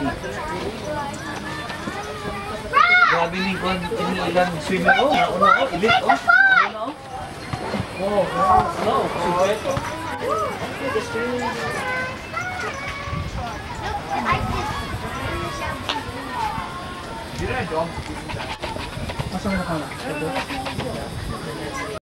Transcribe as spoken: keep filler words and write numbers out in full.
Grabe ni kon ini ilan swimmer oh, ano oh, elite oh. Ano oh? Oh, no, super ito. Dira, dom. Masang na ka na.